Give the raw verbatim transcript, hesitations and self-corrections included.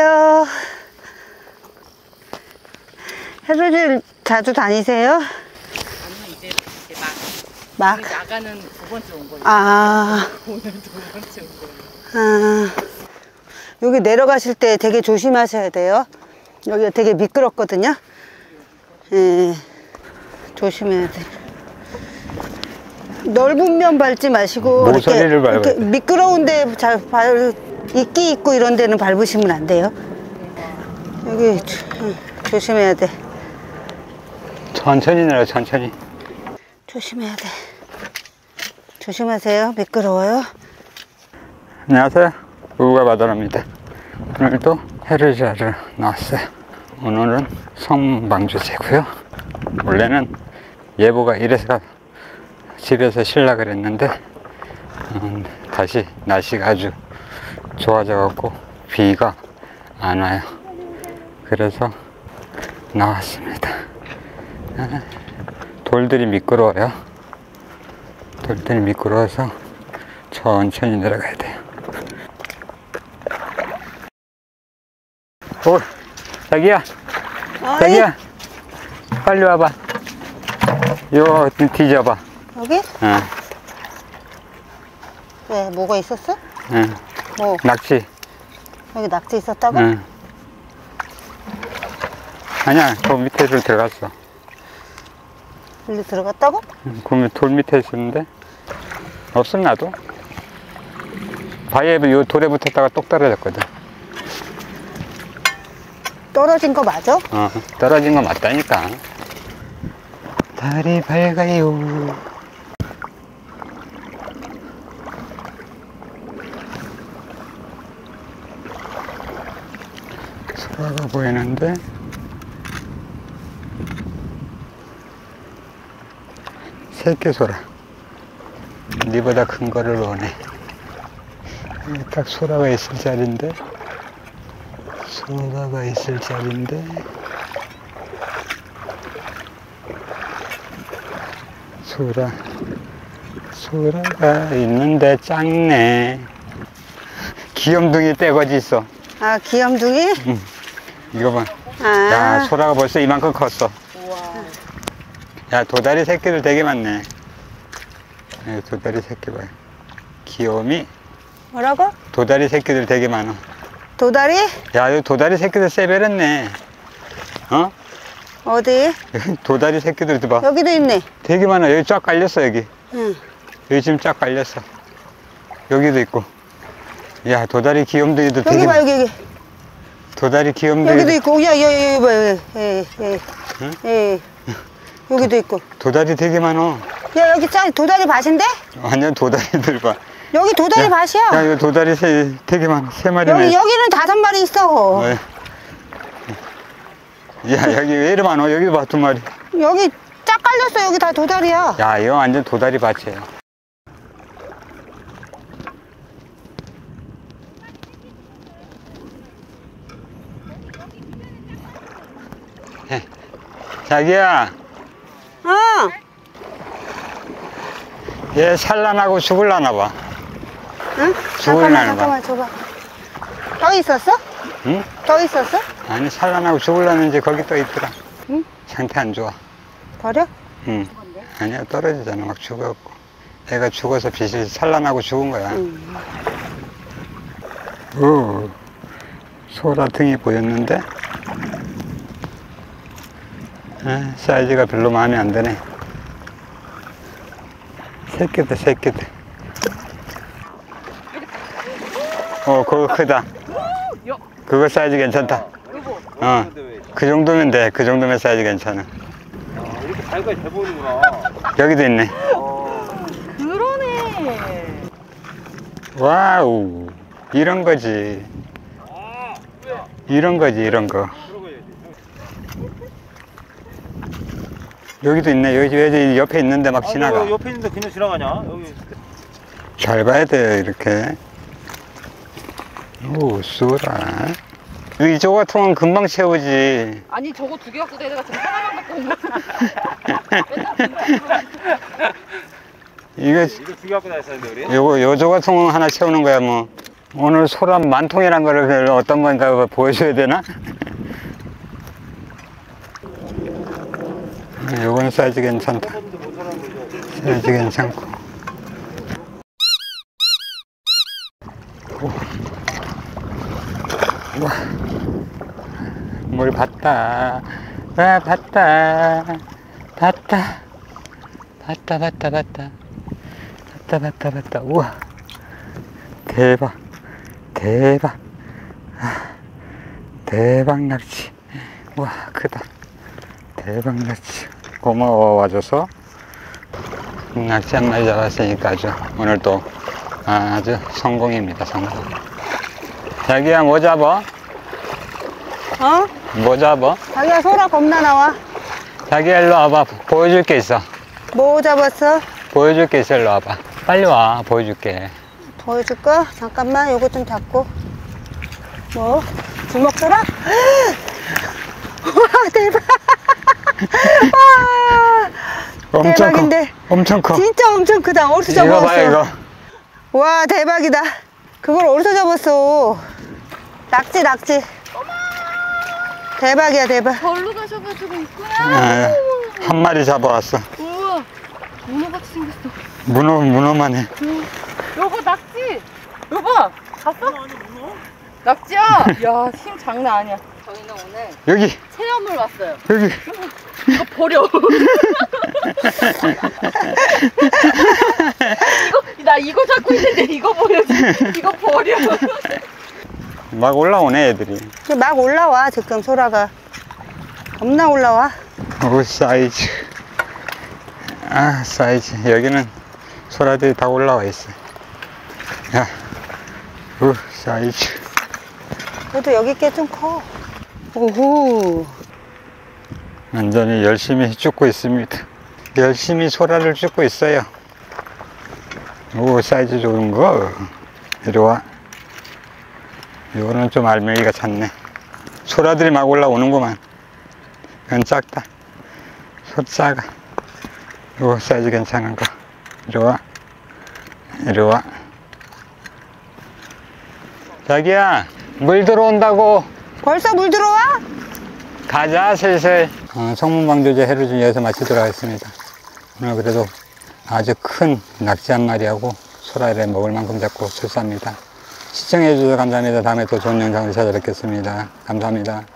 안녕하세요. 해루질 자주 다니세요? 아니요, 이제, 이제 막. 막? 나가는 두 번째 온 거예요. 아. 오늘 두 번째 온 거예요. 아. 여기 내려가실 때 되게 조심하셔야 돼요. 여기가 되게 미끄럽거든요. 예. 조심해야 돼. 넓은 면 밟지 마시고 이렇게, 이렇게 미끄러운데 잘 발, 이끼 있고 이런 데는 밟으시면 안 돼요. 여기 조, 조심해야 돼. 천천히 내려, 천천히. 조심해야 돼. 조심하세요. 미끄러워요. 안녕하세요. 우가 바다랍니다. 오늘도 해를 자러 나왔어요. 오늘은 성방주제고요. 원래는 예보가 이래서 집에서 쉬려고 그랬는데 음, 다시 날씨가 아주 좋아져 갖고 비가 안 와요. 그래서 나왔습니다. 아, 돌들이 미끄러워요. 돌들이 미끄러워서 천천히 내려가야 돼요. 오, 자기야, 어이? 자기야, 빨리 와봐. 이거 뒤져봐. 여기? 응. 왜? 뭐가 있었어? 응. 뭐? 낙지. 여기 낙지 있었다고? 응. 아니야, 저 밑에를 들어갔어. 여기 들어갔다고? 응, 그 돌 밑에 있었는데 없음 나도. 바위에 요 돌에 붙었다가 똑 떨어졌거든. 떨어진 거 맞아? 어, 떨어진 거 맞다니까. 달이 밝아요. 소라가 보이는데 새끼 소라. 니보다 큰 거를 원해. 딱 소라가 있을 자리인데 소라가 있을 자리인데 소라 소라가 있는데 작네. 귀염둥이 떼거지 있어. 아, 귀염둥이? 응. 이거 봐. 아. 야, 소라가 벌써 이만큼 컸어. 우와. 야, 도다리 새끼들 되게 많네. 네, 도다리 새끼 봐요. 귀여움이. 뭐라고? 도다리 새끼들 되게 많아. 도다리? 야, 이 도다리 새끼들 세배렸네. 어? 어디? 도다리 새끼들도 봐. 여기도 있네. 되게 많아. 여기 쫙 깔렸어, 여기. 응. 여기 지금 쫙 깔렸어. 여기도 있고. 야, 도다리 귀염둥이도 여기 되게 봐, 많아. 여기, 여기. 도다리 귀염둥이. 여기도 있고, 야, 야, 야, 여기 봐, 여기. 예, 예. 응? 예. 여기도 있고. 도다리 되게 많아. 야, 여기 짜, 도다리 밭인데? 완전 도다리들 봐. 여기 도다리 야, 밭이야. 야, 이거 도다리 새 되게 많아. 세 마리네. 여기, 여기는 다섯 마리 있어. 어. 야, 여기 왜 이리 많아? 여기도 봐, 두 마리. 여기 짝 깔렸어. 여기 다 도다리야. 야, 이거 완전 도다리 밭이에요. 자기야, 어. 얘 산란하고 죽을라나 봐. 응? 죽을라나 잠깐만, 봐. 잠깐만, 줘봐. 더 있었어? 응? 더 있었어? 아니, 산란하고 죽을라는지 거기 떠 있더라. 응? 상태 안 좋아. 버려? 응. 아니야, 떨어지잖아. 막 죽어갖고. 애가 죽어서 빛이 산란하고 죽은 거야. 응. 오, 소라 등이 보였는데, 아, 사이즈가 별로 마음에 안 드네. 새끼들, 새끼들. 어, 그거 크다. 그거 사이즈 괜찮다. 어, 그 정도면 돼. 그 정도면 사이즈 괜찮아. 이렇게 자기가 잘 보이는구나. 여기도 있네. 그러네. 와우, 이런 거지. 이런 거지, 이런 거. 여기도 있네. 여기 왜 옆에 있는데 막 지나가. 아, 옆에 있는데 그냥 지나가냐? 여기. 잘 봐야 돼요, 이렇게. 오, 쏘라. 이 저거 같은 건 금방 채우지. 아니, 저거 두 개 갖고 내가 지금 하나만 갖고 온 거야. 이거, 이거 두 개 갖고 다녔었는데, 우리? 요거, 요 저 같은 건 하나 채우는 거야, 뭐. 오늘 소라 만통이란 거를 어떤 건가 보여줘야 되나? 요건 사이즈 괜찮다. 사이즈 괜찮고. 우와. 뭘 봤다. 와, 봤다. 봤다. 봤다, 봤다, 봤다. 봤다, 봤다, 봤다. 우와. 대박. 대박. 아, 대박 낚시. 와, 크다. 대박 낚시. 고마워 와줘서. 낚시 한 마리 잡았으니까 아주 오늘 또 아주 성공입니다. 성공. 자기야, 뭐 잡아? 어? 뭐 잡아? 자기야, 소라 겁나 나와. 자기야, 일로 와봐. 보여줄 게 있어. 뭐 잡았어? 보여줄 게 있어. 일로 와봐. 빨리 와. 보여줄게. 보여줄까? 잠깐만, 요거 좀 잡고. 뭐? 주먹 소라? 와, 대박. 와, 엄청 대박인데. 커. 엄청 커. 진짜 엄청 크다. 어디서 이거 잡았어? 봐요, 이거. 와, 대박이다. 그걸 어디서 잡았어? 낙지, 낙지. 대박이야, 대박. 절로 가셔가지고 있구나. 아, 한 마리 잡아왔어. 우와, 문어같이 생겼어. 문어, 문어만 해. 여보, 낙지. 여보, 봤어? 낙지야. 야, 힘 장난 아니야. 저희는 오늘 여기, 체험을 왔어요. 여기. 이거 버려. 이거 나 이거 잡고 있는데 이거 보여줘. 이거 버려. 막 올라오네, 애들이. 막 올라와, 지금 소라가. 겁나 올라와. 오, 사이즈. 아, 사이즈. 여기는 소라들이 다 올라와 있어. 야, 오, 사이즈. 그래도 여기 게 좀 커. 오호. 완전히 열심히 쫓고 있습니다. 열심히 소라를 쫓고 있어요. 오, 사이즈 좋은 거. 이리 와. 이거는 좀 알맹이가 찼네. 소라들이 막 올라오는구만. 이건 작다. 소 작아. 오, 사이즈 괜찮은 거. 이리 와. 이리 와. 자기야, 물 들어온다고. 벌써 물 들어와? 가자, 슬슬. 어, 성문방조제 해를 좀 여기서 마치도록 하겠습니다. 오늘 그래도 아주 큰 낙지 한 마리하고 소라를 먹을 만큼 잡고 출사합니다. 시청해주셔서 감사합니다. 다음에 또 좋은 영상으로 찾아뵙겠습니다. 감사합니다.